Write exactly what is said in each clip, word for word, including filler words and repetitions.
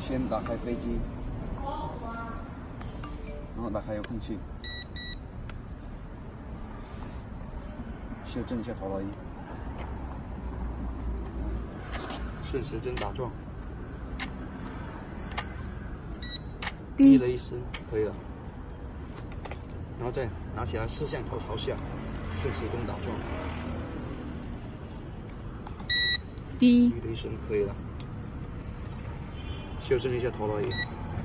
先打开飞机，然后打开遥控器，修正一下陀螺仪，顺时针打转，滴了一声，可以了。然后再拿起来，视线头朝下，顺时针打转， 滴滴了一声，可以了。修正一下陀螺仪，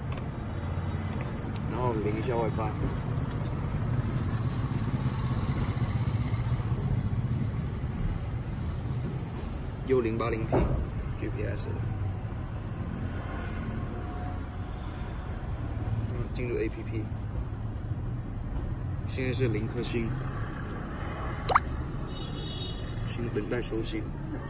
然后连一下外翻，U 零八零 P G P S， 嗯，进入 A P P， 现在是零颗星，请等待收信。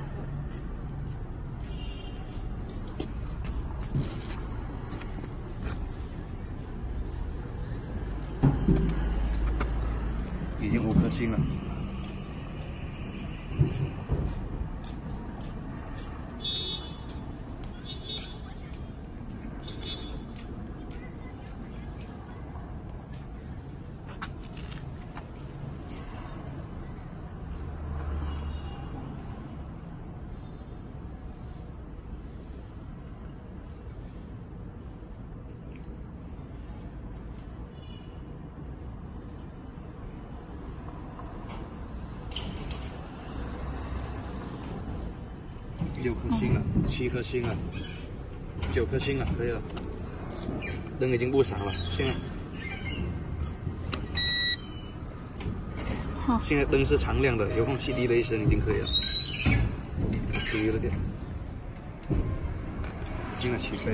已经五颗星了。六颗星了，七颗星了，九颗星了，可以了。灯已经不闪了，现在， 好， 现在灯是常亮的，遥控器滴了一声已经可以了，注意了点。现在起飞。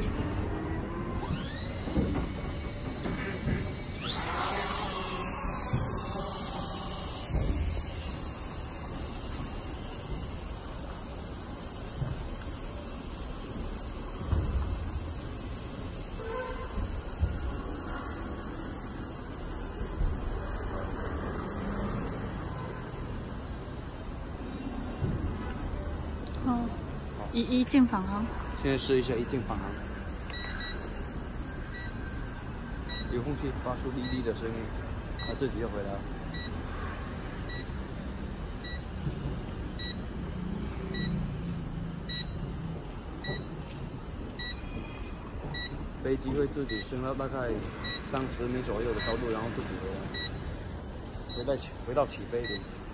好，一一进返航。 现在试一下一进返航，遥控器发出滴滴的声音，它自己就回来了。飞机会自己升到大概三十米左右的高度，然后自己回来，回到起回到起飞点。